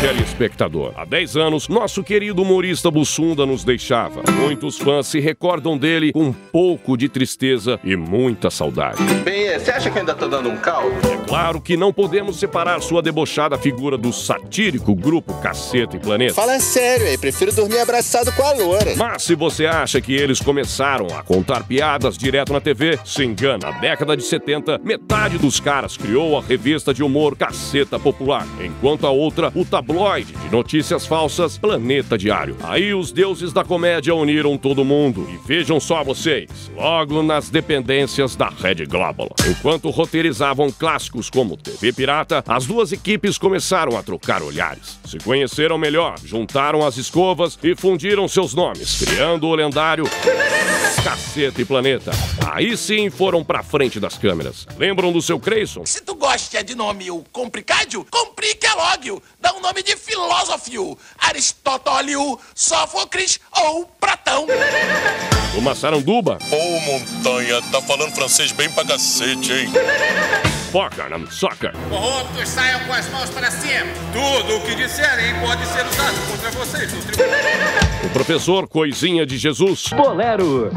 Telespectador, há 10 anos, nosso querido humorista Bussunda nos deixava. Muitos fãs se recordam dele com um pouco de tristeza e muita saudade. Bem, você acha que eu ainda tô dando um caldo? É claro que não podemos separar sua debochada figura do satírico grupo Caceta e Planeta. Fala sério aí, prefiro dormir abraçado com a loura. Mas se você acha que eles começaram a contar piadas direto na TV, se engana. Na década de 70, metade dos caras criou a revista de humor Caceta Popular, enquanto a outra, o tabloide de notícias falsas Planeta Diário. Aí os deuses da comédia uniram todo mundo. E vejam só vocês, logo nas dependências da Rede Globo. Enquanto roteirizavam clássicos como TV Pirata, as duas equipes começaram a trocar olhares. Se conheceram melhor, juntaram as escovas e fundiram seus nomes, criando o lendário Caceta e Planeta. Aí sim foram pra frente das câmeras. Lembram do seu Creyson? Se tu gosta de nome complicado, complique logo. Dá um nome de filósofo. Aristóteles, Sófocles ou Platão. O Massaranduba? Ô, Montanha, tá falando francês bem pra cacete, hein? Foca, soccer. Corruptos saiam com as mãos para cima. Tudo o que disserem pode ser usado contra vocês no tribunal. O professor Coisinha de Jesus. Bolero.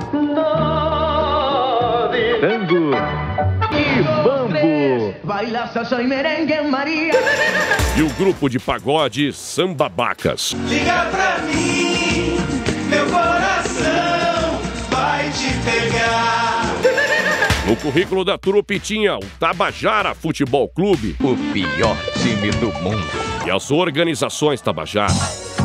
Tango. E bambu. Baila salsa e merengue, Maria. E o grupo de pagode Sambabacas. Liga pra mim, meu coração vai te pegar. No currículo da trupe tinha o Tabajara Futebol Clube, o pior time do mundo. E as organizações Tabajara.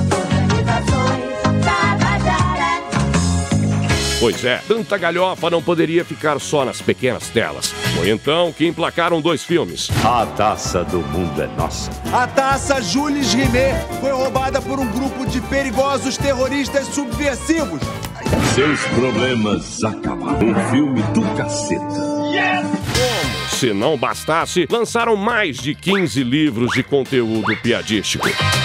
Pois é, tanta galhofa não poderia ficar só nas pequenas telas. Foi então que emplacaram 2 filmes. A taça do mundo é nossa. A taça Jules Rimet foi roubada por um grupo de perigosos terroristas subversivos. Seus problemas acabaram. O filme do Caceta. Como se não bastasse, lançaram mais de 15 livros de conteúdo piadístico.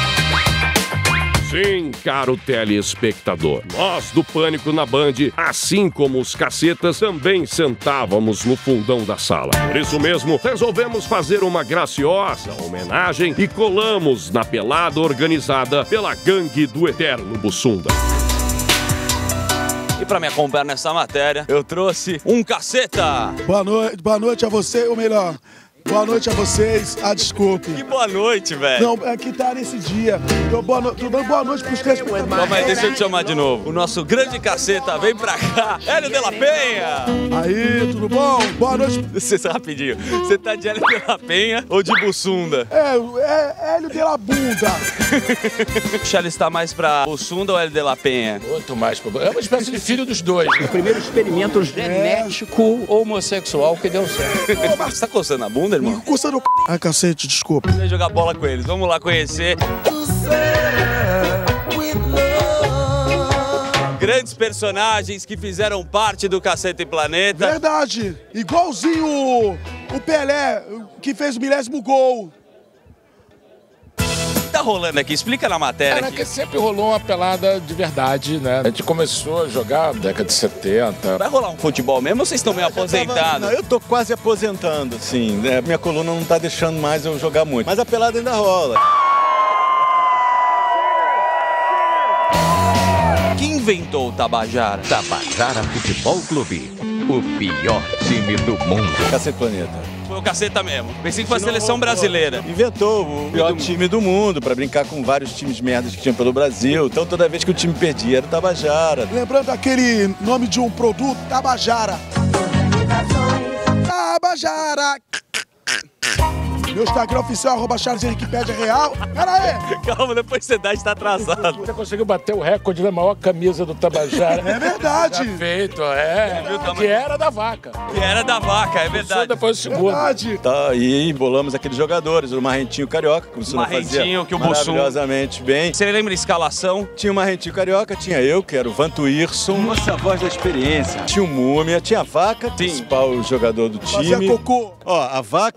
Sim, caro telespectador, nós do Pânico na Band, assim como os cacetas, também sentávamos no fundão da sala. Por isso mesmo, resolvemos fazer uma graciosa homenagem e colamos na pelada organizada pela gangue do Eterno Bussunda. E para me acompanhar nessa matéria, eu trouxe um caceta. Boa noite a você, ou melhor, boa noite a vocês. Desculpe. Que boa noite, velho. Não, é que tá nesse dia. Tô dando boa noite pros telespectadores. Mas deixa eu te chamar de novo. O nosso grande caceta vem pra cá, Hélio de la Penha. Aí, tudo bom? Boa noite. Rapidinho, você tá de Hélio de la Penha ou de Bussunda? É Hélio de la Bunda. Deixa ele estar mais pra Bussunda ou Hélio de la Penha? Muito mais. É uma espécie de filho dos dois. O primeiro experimento genético homossexual que deu certo. Você tá coçando a bunda, irmão? Coçando o... cacete, desculpa. Vamos jogar bola com eles. Vamos lá conhecer grandes personagens que fizeram parte do Caceta e Planeta. Verdade. Igualzinho o Pelé, que fez o 1000º gol. Tá rolando aqui? Explica na matéria. Cara, que sempre rolou uma pelada de verdade, né? A gente começou a jogar na década de 70. Vai rolar um futebol mesmo ou vocês estão meio aposentados? Eu tô quase aposentando, sim. Minha coluna não tá deixando mais eu jogar muito. Mas a pelada ainda rola. Quem inventou o Tabajara? Tabajara Futebol Clube. O pior time do mundo. Caceta Planeta. Foi o Caceta mesmo. Pensei que foi a seleção brasileira. Inventou o pior time do mundo pra brincar com vários times merdas que tinha pelo Brasil. Então toda vez que o time perdia era o Tabajara. Lembrando aquele nome de um produto, Tabajara. Tabajara. Meu Instagram oficial, @CharlesWikipédia_real. Pera aí! Calma, depois você dá, está atrasado. Você conseguiu bater o recorde da maior camisa do Tabajara. É verdade! Já feito, que era da vaca. Que era da vaca, é verdade. Depois o segundo. Verdade! Tá, e embolamos aqueles jogadores, o Marrentinho Carioca, que você não fazia que o Bussunda maravilhosamente bem. Você lembra a escalação? Tinha o Marrentinho Carioca, tinha eu, que era o Vantuírson. Nossa, voz da experiência. Tinha o Múmia, tinha a Vaca, principal jogador do time. Fazia cocô. Ó, a Vaca era um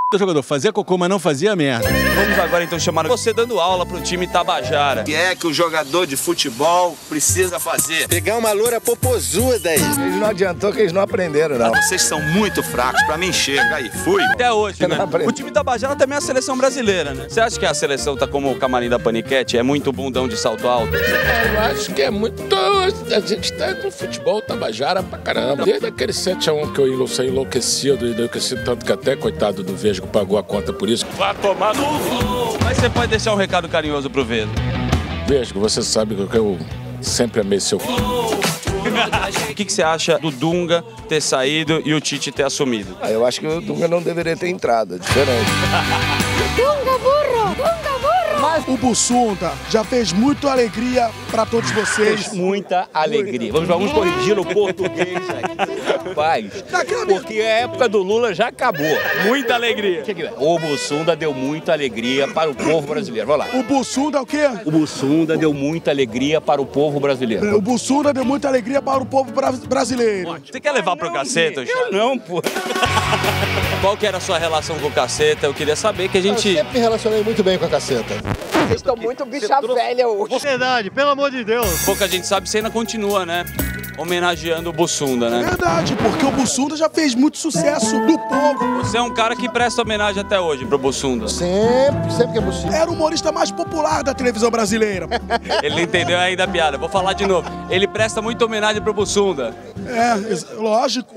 jogador, fazia cocô, mas não fazia merda. Vamos agora então chamar você dando aula pro time Tabajara. O que é que o jogador de futebol precisa fazer? Pegar uma loura popozuda aí. Eles não adiantou que eles não aprenderam, não. Vocês são muito fracos, pra mim chega aí, fui. Até hoje, né? O time Tabajara também é a seleção brasileira, né? Você acha que a seleção tá como o camarim da Paniquete? É muito bundão de salto alto? Eu acho que é muito... A gente tá com futebol Tabajara pra caramba. Desde aquele 7-1 que eu saí enlouquecido tanto que até, coitado do Vesgo, pagou a conta por isso. Vai tomar no cu! Mas você pode deixar um recado carinhoso pro Vesgo. Vesgo, você sabe que eu sempre amei seu filho. O que você acha do Dunga ter saído e o Tite ter assumido? Eu acho que o Dunga não deveria ter entrado, é diferente. Dunga burro! Dunga burro! Mas o Bussunda já fez muita alegria pra todos vocês. Fez muita alegria. Vamos corrigir no português aqui. Rapaz, porque a época do Lula já acabou. Muita alegria. O Bussunda deu muita alegria para o povo brasileiro. Vamos lá. O Bussunda é o quê? O Bussunda deu muita alegria para o povo brasileiro. O Bussunda deu muita alegria para o povo brasileiro. Você quer levar pro Caceta? Eu não, pô. Qual que era a sua relação com o Caceta? Eu queria saber que a gente... Eu sempre me relacionei muito bem com a Caceta. Vocês estão muito bicha velha hoje. Verdade, pelo amor de Deus. Pouca gente sabe, você ainda continua, né? Homenageando o Bussunda, né? Verdade, porque o Bussunda já fez muito sucesso do povo. Você é um cara que presta homenagem até hoje pro Bussunda. Sempre que é possível. Era o humorista mais popular da televisão brasileira. Ele não entendeu ainda a piada. Vou falar de novo. Ele presta muita homenagem pro Bussunda. Lógico.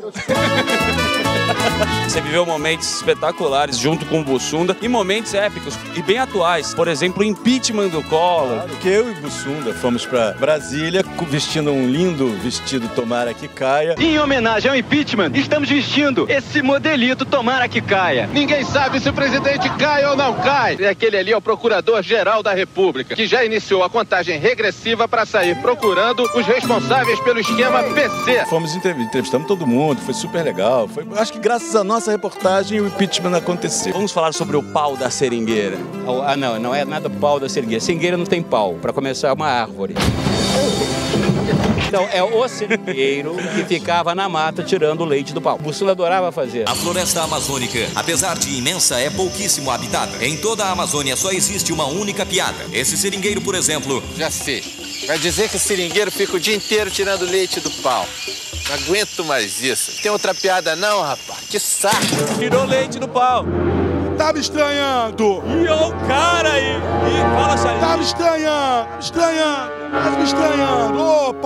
Você viveu momentos espetaculares junto com o Bussunda e momentos épicos e bem atuais. Por exemplo, o impeachment do Collor. Claro que eu e o Bussunda fomos pra Brasília vestindo um lindo vestido Tomara que Caia. Em homenagem ao impeachment, estamos vestindo esse modelito Tomara que Caia. Ninguém sabe se o presidente cai ou não cai. E aquele ali é o Procurador-Geral da República, que já iniciou a contagem regressiva para sair procurando os responsáveis pelo esquema PC. Fomos entrevistamos todo mundo, foi super legal. Acho que graças à nossa reportagem o impeachment aconteceu. Vamos falar sobre o pau da seringueira. Não é nada pau da seringueira. Seringueira não tem pau. Para começar, é uma árvore. Então, é o seringueiro que ficava na mata tirando o leite do pau. O Bussunda adorava fazer. A floresta amazônica, apesar de imensa, é pouquíssimo habitada. Em toda a Amazônia só existe uma única piada. Esse seringueiro, por exemplo... Já sei. Vai dizer que o seringueiro fica o dia inteiro tirando leite do pau. Não aguento mais isso. Tem outra piada não, rapaz? Que saco. Tirou leite do pau. Tá me estranhando. E o cara aí. Fala, Charles. Tá me estranhando. Tá me estranhando.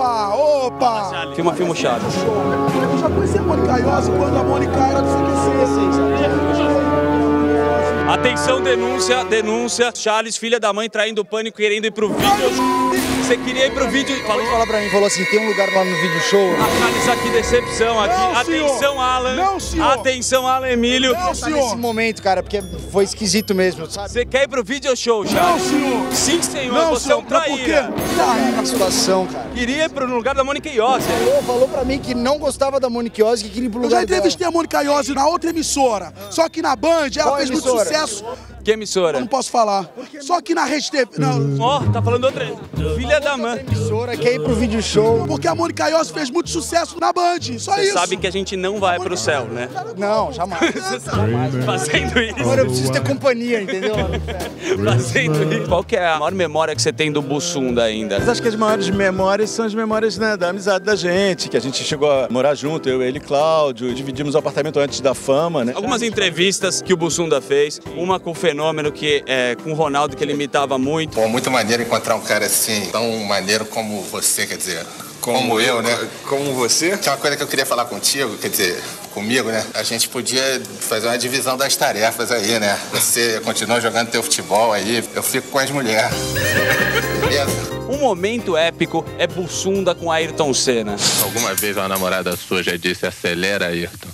Opa. Filma o Chaves. Eu já conheci a Mônica Iose quando a Mônica era do CQC. Atenção, denúncia. Charles, filha da mãe, traindo o Pânico, querendo ir pro vídeo. Você queria ir pro vídeo... Falou pra mim, falou assim, tem um lugar lá no vídeo show. Charles, aqui, decepção. Aqui. Não, atenção, senhor. Alan. Não, senhor. Atenção, Alan Emílio. Não, senhor. Nesse momento, cara, porque foi esquisito mesmo, sabe? Você quer ir pro video show, Charles? Não, senhor. Sim, senhor. Não, você senhor. é um traíra. Por quê? A situação, cara. Queria ir pro lugar da Mônica Iose. Falou pra mim que não gostava da Mônica Iose, que queria ir pro lugar dela. Eu já entrevistei a Mônica Iose na outra emissora. Só que na Band ela fez muito sucesso. Que emissora? Eu não posso falar. Só que na Rede TV... Ó, tá falando outra... Filha da mãe. Emissora quer ir pro vídeo show. Porque a Mônica Iose fez muito sucesso na Band. Só isso. Você sabe que a gente não vai pro céu, né? Não, jamais. Fazendo isso. Agora eu preciso ter companhia, entendeu? Fazendo isso. Qual que é a maior memória que você tem do Bussunda ainda? Mas acho que as maiores memórias são as memórias, né, da amizade da gente, que a gente chegou a morar junto, eu, ele e Cláudio, dividimos o apartamento antes da fama, né? Algumas entrevistas que o Bussunda fez, uma com o Fenômeno, que é com o Ronaldo, que ele imitava muito. Pô, muito maneiro encontrar um cara assim, tão maneiro como você, quer dizer... Como eu, né? Como você? Tinha uma coisa que eu queria falar contigo, quer dizer, comigo, né? A gente podia fazer uma divisão das tarefas aí, né? Você continua jogando teu futebol aí, eu fico com as mulheres. Beleza? Um momento épico é Bussunda com Ayrton Senna. Alguma vez uma namorada sua já disse acelera, Ayrton?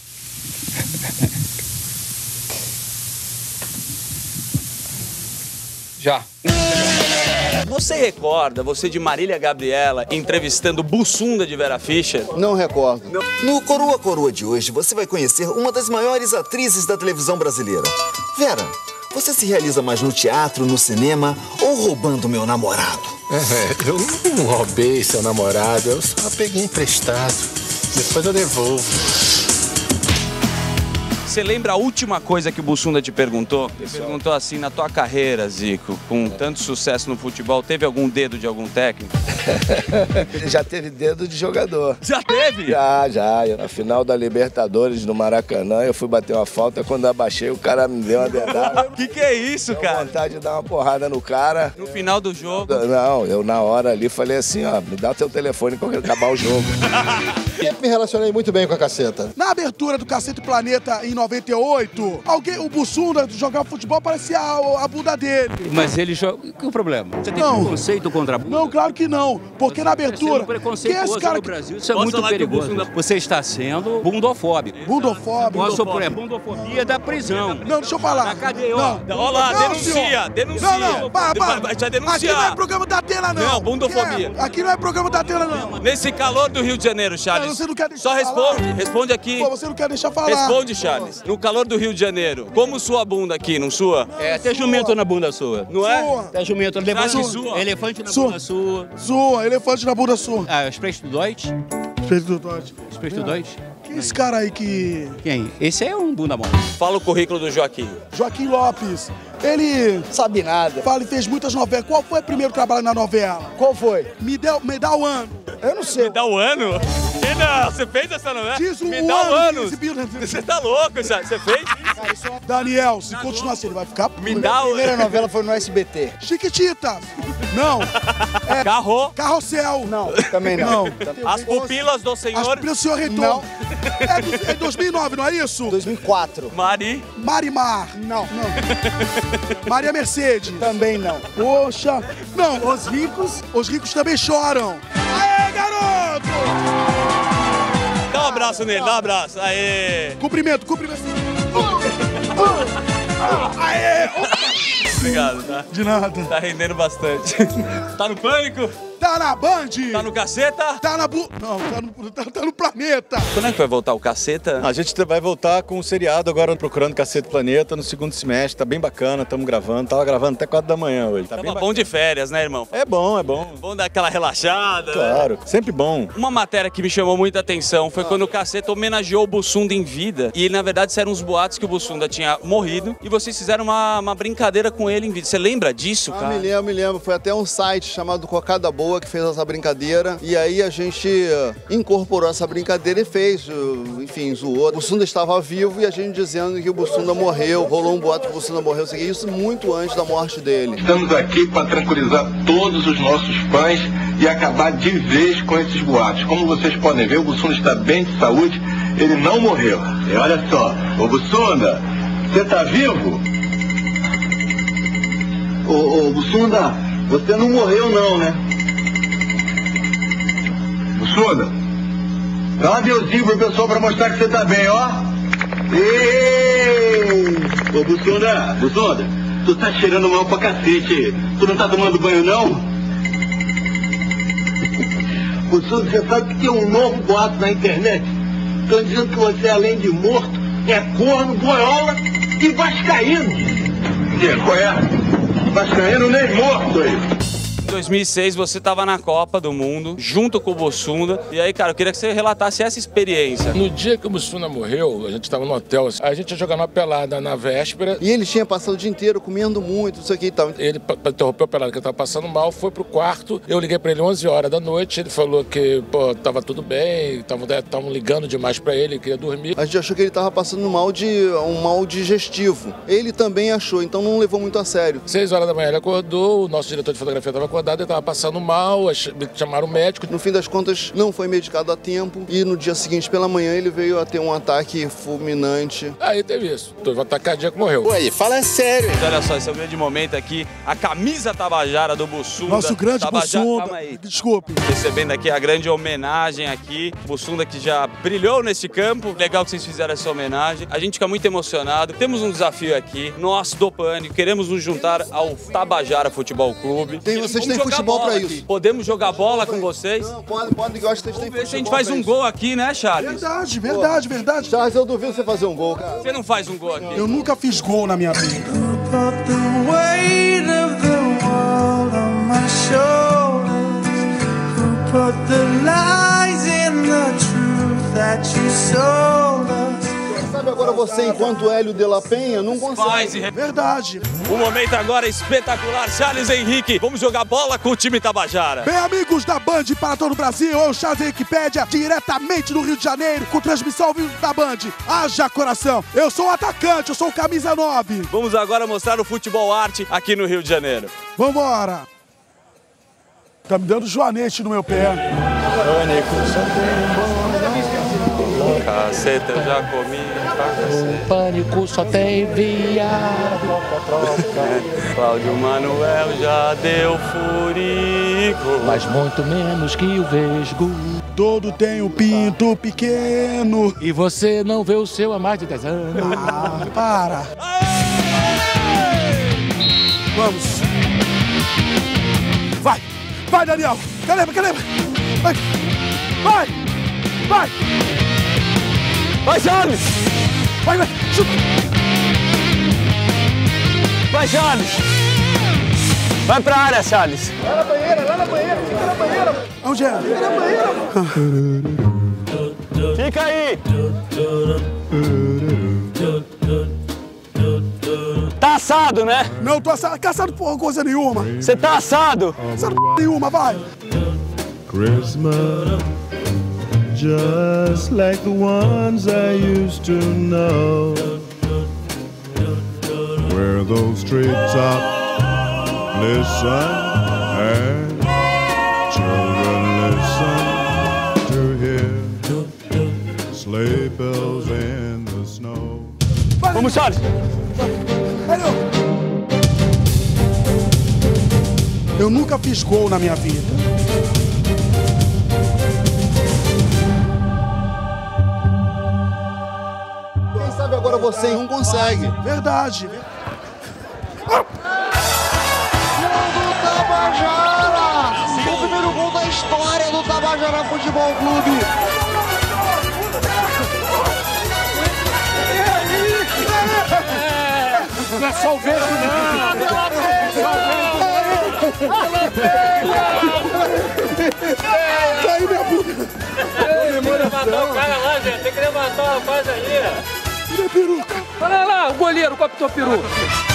Já. Você recorda, você de Marília Gabriela, entrevistando Bussunda de Vera Fischer? Não recordo. No Coroa Coroa de hoje, você vai conhecer uma das maiores atrizes da televisão brasileira. Vera, você se realiza mais no teatro, no cinema ou roubando meu namorado? Eu não roubei seu namorado, eu só peguei emprestado. Depois eu devolvo. Você lembra a última coisa que o Bussunda te perguntou? Ele perguntou assim, na tua carreira, Zico, com tanto sucesso no futebol, teve algum dedo de algum técnico? Já teve dedo de jogador. Já teve? Já. Na final da Libertadores no Maracanã, eu fui bater uma falta, quando abaixei o cara me deu uma dedada. Que é isso, cara? Deu vontade de dar uma porrada no cara. No final do jogo? Não, eu na hora ali falei assim, ó, me dá o teu telefone que eu quero acabar o jogo. Sempre me relacionei muito bem com a Caceta. Na abertura do Cacete Planeta em 98, o Bussunda jogava futebol, parecia a bunda dele. Mas ele joga... Qual o problema? Você tem preconceito contra a bunda? Não, claro que não. Porque na abertura... Quem é esse cara no Brasil? Isso é muito perigoso. Você está sendo bundofóbico. Bundofóbico? É bundofobia da prisão. Não, deixa eu falar. Na cadeia, ó. Olha lá, denuncia. Não, para. Já denunciar. Aqui não é programa da Atena, não. Não, bundofobia. Aqui não é programa da Atena, não. Nesse calor do Rio de Janeiro, Charles. Você não quer deixar Só responde aqui. Pô, você não quer deixar falar. Responde, Charles. No calor do Rio de Janeiro, como sua bunda aqui, não sua? É, até jumento na bunda sua. Não é? Até jumento. Elefante na bunda sua. Sua, elefante na bunda sua. Ah, Sprecht du Deutsch? Sprecht du Deutsch. Sprecht du Deutsch? Quem é esse cara aí que... Quem? Esse é um bunda mole. Fala o currículo do Joaquim. Joaquim Lopes. Ele... Sabe nada. Fala e fez muitas novelas. Qual foi o primeiro trabalho na novela? Qual foi? Me dá o ano. Eu não sei. Me dá o ano? Que não? Você fez essa novela? Me dá o ano. Você tá louco, você fez? Daniel, se continuar assim, ele vai ficar... Me dá o... A primeira novela foi no SBT. Chiquititas. Não. Carrossel. Não, também não. As pupilas do senhor... As pupilas do senhor reitor. Não. É 2009, não é isso? 2004. Marimar. Não. Maria Mercedes. Também não. Poxa. Não. Os ricos. Os ricos também choram. Aê, garoto! Dá um abraço nele, dá um abraço. Aê! Cumprimento. Aê! Obrigado, tá? De nada. Tá rendendo bastante. Tá no Pânico? Tá na Band? Tá no Caceta? Tá na Não, tá no Planeta. Quando é que vai voltar o Caceta? A gente vai voltar com o seriado agora, procurando Cacete Planeta, no segundo semestre. Tá bem bacana, estamos gravando. Tava gravando até 4 da manhã hoje. Tá bem bom de férias, né, irmão? É bom. Bom dar aquela relaxada. Claro, sempre bom. Uma matéria que me chamou muita atenção foi quando o Caceta homenageou o Bussunda em vida. E, na verdade, eram uns boatos que o Bussunda tinha morrido. E vocês fizeram uma brincadeira com ele em vida. Você lembra disso, cara? Me lembro. Foi até um site chamado Cocada Boa que fez essa brincadeira. E aí a gente incorporou essa brincadeira e fez, enfim, zoou. O Bussunda estava vivo e a gente dizendo que o Bussunda morreu. Rolou um boato que o Bussunda morreu. Isso muito antes da morte dele. Estamos aqui para tranquilizar todos os nossos fãs e acabar de vez com esses boatos. Como vocês podem ver, o Bussunda está bem de saúde. Ele não morreu. E olha só, ô Bussunda, você tá vivo? Ô Bussunda, você não morreu não, né? Bussunda, dá um adeuzinho pro pessoal pra mostrar que você tá bem, ó. Ei! Ô Bussunda, tu tá cheirando mal pra cacete. Tu não tá tomando banho não? Bussunda, você sabe que tem um novo boato na internet? Estão dizendo que você, além de morto, é corno, boiola e vascaíno. Qual é? Vascaíno nem morto aí. Em 2006 você estava na Copa do Mundo, junto com o Bussunda. E aí, cara, eu queria que você relatasse essa experiência. No dia que o Bussunda morreu, a gente estava no hotel, a gente ia jogar uma pelada na véspera. E ele tinha passado o dia inteiro comendo muito, isso aqui e tal. Ele interrompeu a pelada, que ele estava passando mal, foi pro quarto. Eu liguei para ele 11 horas da noite, ele falou que, tava tudo bem, estavam ligando demais para ele, queria dormir. A gente achou que ele estava passando um mal digestivo. Ele também achou, então não levou muito a sério. 6 horas da manhã ele acordou, o nosso diretor de fotografia estava acordado, ele estava passando mal, chamaram o médico. No fim das contas, não foi medicado a tempo e no dia seguinte, pela manhã, ele veio a ter um ataque fulminante. Aí teve isso, teve um ataque cardíaco, morreu. Ué, fala sério. Olha só, esse é o grande momento aqui, a camisa Tabajara do Bussunda. Nosso grande Bussunda. Calma aí. Desculpe. Recebendo aqui a grande homenagem aqui, Bussunda que já brilhou nesse campo. Legal que vocês fizeram essa homenagem. A gente fica muito emocionado. Temos um desafio aqui, nós do Pânico, queremos nos juntar ao Tabajara Futebol Clube. Vocês têm futebol pra isso. Aqui. Podemos jogar bola com vocês? Não, pode, eu acho que vocês têm futebol. Se a gente faz um gol aqui, né, Charles? Verdade. Charles, eu duvido você fazer um gol, cara. Você não faz um gol aqui? Eu nunca fiz gol na minha vida. Sabe, agora você, enquanto Hélio de la Penha, não consegue. Verdade. O momento agora é espetacular. Charles Henrique, vamos jogar bola com o time Tabajara. Bem, amigos da Band para todo o Brasil, eu, Charles Henriquepédia, diretamente do Rio de Janeiro, com transmissão ao vivo da Band. Haja coração. Eu sou o atacante, eu sou o camisa 9. Vamos agora mostrar o futebol arte aqui no Rio de Janeiro. Vambora. Tá me dando joanete no meu pé. Caceta, eu já comi. O pânico só tem viado. Cláudio Manuel já deu furico. Mas muito menos que o vesgo. Todo tem um pinto pequeno. E você não vê o seu há mais de 10 anos. Ah, para. Vamos. Vai. Vai, Daniel. Caleba. Vai. Vai. Vai. Vai, Charles. Vai. Chuta. Vai, Charles. Vai pra área, Charles. Lá na banheira. Fica na banheira. Onde é? Fica na banheira. Fica aí. Tá assado, né? Não, tô assado. Caçado porra coisa nenhuma. Você tá assado? Assado porra nenhuma, vai. Christmas, just like the ones I used to know, where those treetops listen and children listen to hear sleigh bells in the snow. Vamos, Charles. Eu nunca fiz gol na minha vida. Quem sabe agora você não consegue. Verdade. Gol do Tabajara! O primeiro gol da história do Tabajara Futebol Clube. Não é só o vento, Caiu minha bunda. Tem que levantar o cara lá, gente. Tem que levantar o rapaz aí. Tira a peruca. Olha lá, o goleiro captou a peruca.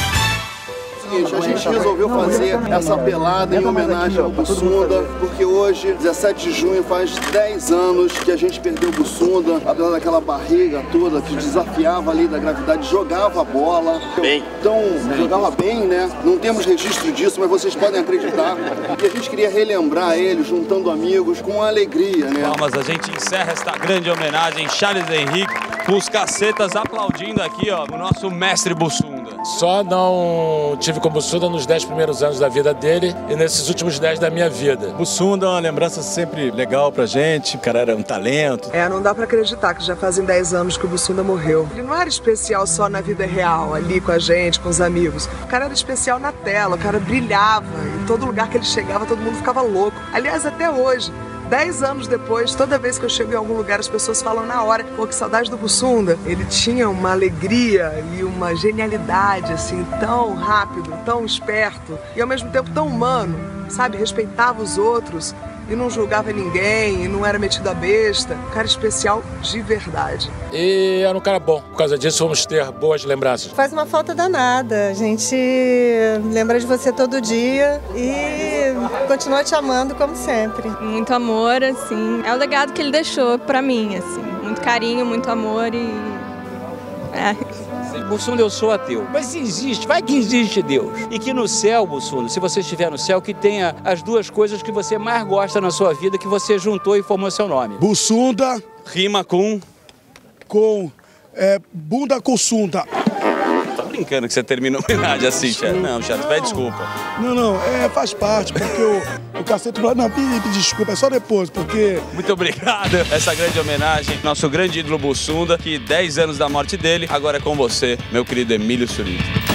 A gente resolveu fazer essa pelada em homenagem ao Bussunda, porque hoje, 17 de junho, faz 10 anos que a gente perdeu o Bussunda, apesar daquela barriga toda que desafiava a lei da gravidade, jogava bola. Bem. Então, jogava bem, né? Não temos registro disso, mas vocês podem acreditar. E a gente queria relembrar ele, juntando amigos, com alegria, né? Palmas, a gente encerra esta grande homenagem, Charles Henrique, com os cacetas aplaudindo aqui, ó, o nosso mestre Bussunda. Só não tive com o Bussunda nos 10 primeiros anos da vida dele e nesses últimos 10 da minha vida. Bussunda é uma lembrança sempre legal pra gente, o cara era um talento. Não dá pra acreditar que já fazem 10 anos que o Bussunda morreu. Ele não era especial só na vida real, ali com a gente, com os amigos. O cara era especial na tela, o cara brilhava. Em todo lugar que ele chegava, todo mundo ficava louco. Aliás, até hoje. 10 anos depois, toda vez que eu chego em algum lugar, as pessoas falam na hora: pô, que saudade do Bussunda. Ele tinha uma alegria e uma genialidade, assim, tão rápido, tão esperto e ao mesmo tempo tão humano, sabe? Respeitava os outros e não julgava ninguém e não era metido a besta. Um cara especial de verdade. E era um cara bom. Por causa disso, vamos ter boas lembranças. Faz uma falta danada. A gente lembra de você todo dia e continua te amando como sempre. Muito amor, assim. É o legado que ele deixou pra mim, assim. Muito carinho, muito amor e... Bussunda, eu sou ateu. Mas existe, vai que existe Deus. E que no céu, Bussunda, se você estiver no céu, que tenha as duas coisas que você mais gosta na sua vida, que você juntou e formou seu nome. Bussunda. Rima com... bunda com sunda. Tá brincando que você termina a homenagem assim, Charles? Não, Charles, pede desculpa. Não, faz parte, porque o cacete... Não, pedi desculpa, é só depois, porque... Muito obrigado. Essa grande homenagem, nosso grande ídolo Bussunda, que 10 anos da morte dele, agora é com você, meu querido Emílio Surita.